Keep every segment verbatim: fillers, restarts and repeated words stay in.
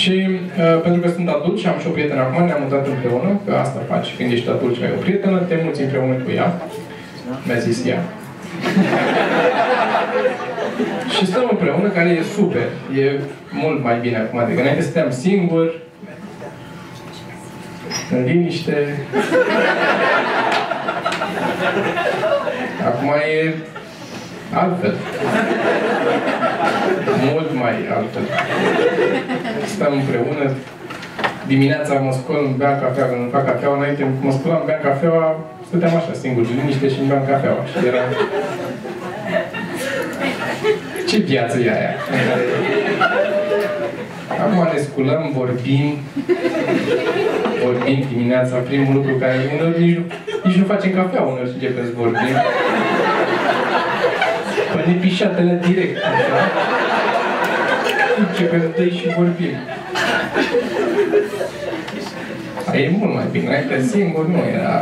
Și uh, pentru că sunt adult și am și o prietenă acum, ne-am mutat împreună, că asta faci când ești adult și ai o prietenă, te muți împreună cu ea. Mi-a zis ea. Și stăm împreună, care e super. E mult mai bine acum. Adică înainte stăteam singur, în liniște. Acum e altfel. Mult mai altfel. Stăm împreună. Dimineața mă scol, îmi beam cafea, când îmi fac cafeaua, înainte mă scolam, îmi beam cafeaua, stăteam așa singur, în liniște și îmi beam cafeaua. Și era... Ce viață e aia? Acum ne sculăm, vorbim, vorbim dimineața, primul lucru care uneori nici nu, nici nu facem cafea, uneori și începem să vorbim. Păi ne pișatele direct, așa. Începem de și vorbim. Aia e mult mai bine, înainte singur nu era...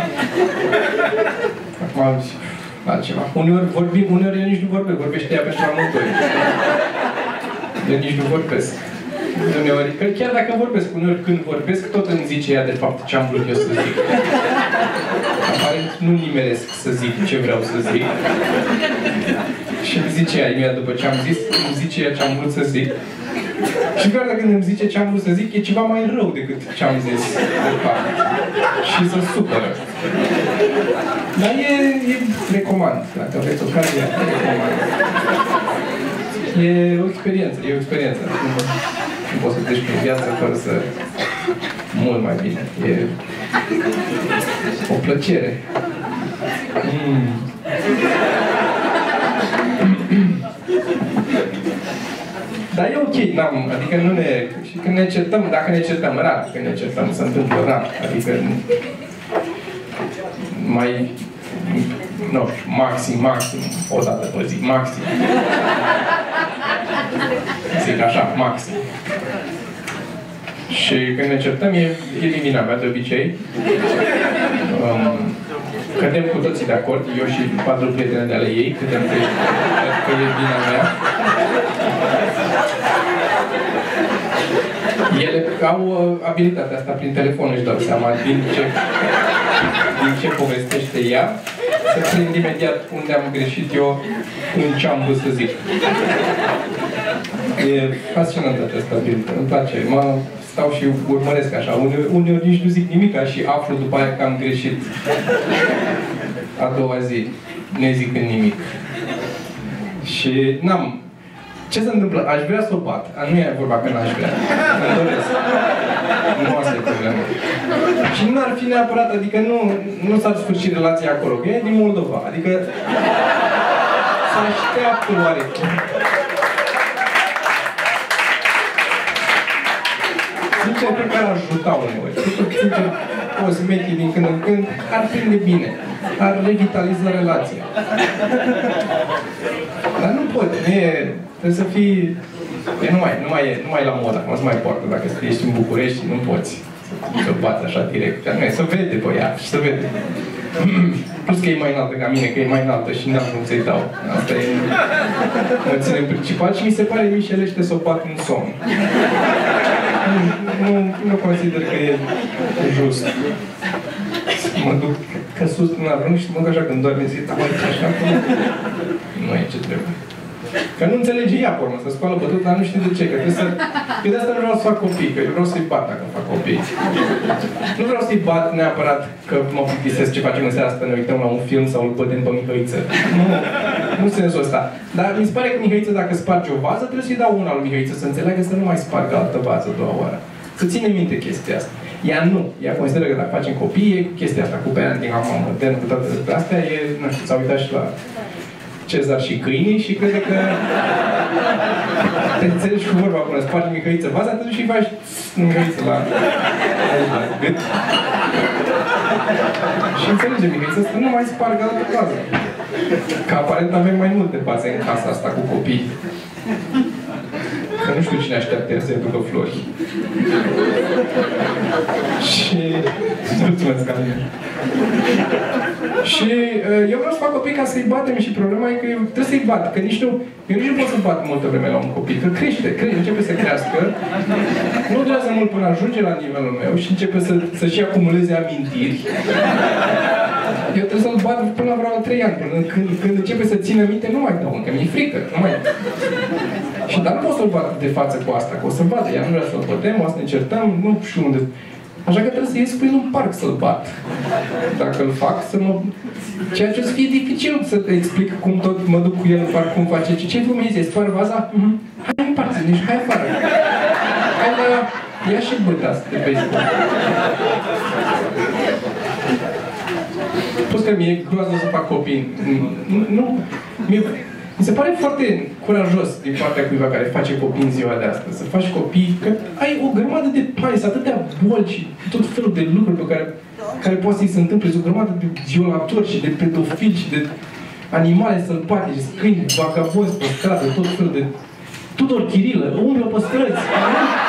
Acum altceva. Uneori vorbim, uneori eu nici nu vorbesc, vorbește ea pentru amândoi. Eu nici nu vorbesc. Uneori, că chiar dacă vorbesc, uneori când vorbesc, tot îmi zice ea de fapt ce am vrut eu să zic. Aparent nu nimeresc să zic ce vreau să zic. Și îmi zice ea, imediat după ce am zis, îmi zice ea ce am vrut să zic. Și chiar dacă îmi zice ce am vrut să zic, e ceva mai rău decât ce am zis, de fapt. Și se supără. Dar e, e recomand, dacă aveți ocazia, recomand. E o experiență, e o experiență. Nu, nu poți să treci prin viață fără să... Mult mai bine. E o plăcere. Mm. Dar e ok, n-am, adică nu ne... Și când ne certăm, dacă ne certăm rar, când ne certăm, se întâmplă rar, adică... Mai... Nu știu, maxim, maxim, o dată pe zi, maxim. Zic așa, maxim. Și când ne certăm, e, e limina mea, de obicei. Um, cădem cu toții de acord, eu și patru prietene de ale ei, cădem că, că e vina mea. Ele au uh, abilitatea asta prin telefon, își dau seama din ce, din ce povestește ea, să prind imediat unde am greșit eu, în ce am vrut să zic. E fascinant această abilitate, îmi place. Mă stau și urmăresc așa. Uneori, uneori nici nu zic nimic și aflu după aia că am greșit. A doua zi, ne zic nimic. Și n-am... Ce se întâmplă? Aș vrea să o bat. Nu e vorba că n-aș vrea. Îmi doresc. Nu asta e problema. Și nu ar fi neapărat, adică nu, nu s-ar sfârși relația acolo. Că e din Moldova. Adică se așteaptă oarecum. Sincer, cred că ar ajuta uneori. Sincer, o smechi din când în când ar prinde bine. Ar revitaliza relația. Dar nu pot, nu e... Trebuie să fii... E, nu, mai, nu, mai e, nu mai e la modă, acum să mai poartă. Dacă ești în București, nu poți să bați așa direct. Nu e, să vede pe ea și să vede. Plus că e mai înaltă ca mine, că e mai înaltă și n-am cum să-i dau. Asta e... Mă ține principal și mi se pare mișelește să o bat în somn. Nu, nu, nu consider că e just. Mă duc că sus în avrân și mă duc așa când doarme zi, dar așa până... Nu e ce trebuie. Că nu înțelege ea, pe urmă, să scoală bătut, dar nu știu de ce, că trebuie să... Că de asta nu vreau să fac copii, că eu vreau să-i bat dacă fac copii. Nu vreau să-i bat neapărat că mă plictisesc ce facem în seara asta, ne uităm la un film sau îl bătem pe Mihăiță. Nu, nu sensul ăsta. Dar mi se pare că Mihăiță, dacă sparge o vază, trebuie să-i dau una lui Mihăiță, să înțeleagă să nu mai spargă altă vază a doua oară. Să ține minte chestia asta. Ea nu. Ea consideră că dacă facem copii, e chestia asta cu parenting acum modern, cu toate astea, e, nu știu, s-a uitat și la Cezar și câinii și crede că te înțelegi cu vorba până spargi Mihăiță vaza, te duci și faci Mihăiță la gât. Și înțelege Mihăiță să nu mai spargă altă vază. Că aparent avem mai multe baze în casa asta cu copii. Că nu știu cine așteaptă să ducă flori. Și... Mulțumesc, Alina. Și uh, eu vreau să fac copii ca să-i batem și problema e că eu trebuie să-i bat. Că nici nu... Eu nici nu pot să bat multă vreme la un copil. Că crește, crește, începe să crească. Nu durează mult până ajunge la nivelul meu și începe să, să-și acumuleze amintiri. Eu trebuie să-l bat până la vreo trei ani, până când, când începe să țină minte, nu mai dau, încă mi-e frică, nu mai... Și dar nu pot să-l bat de față cu asta, că o să-l vadă, ea nu vrea să-l bătem, o să ne certăm, nu știu unde... Așa că trebuie să ies cu el în parc să-l bat. Dacă îl fac, să mă... Ceea ce o să fie dificil să te explic cum tot mă duc cu el în parc, cum face. Ce ce fumezi? Îți spară vaza? Mm-hmm. Hai în parc, nici hai afară. Hai la... Ia și băta asta de baseball. Plus că mi-e groază să fac copii. Nu, nu. Mi, mi se pare foarte curajos din partea cuiva care face copii în ziua de astăzi. Să faci copii, că ai o grămadă de pais, atâtea boli și tot felul de lucruri pe care, care poate să-i se întâmple. O grămadă de violatori și de pedofili și de animale sălbatice, câini, vagabonzi pe stradă, tot felul de... Tudor Chirilă, umblă pe străzi.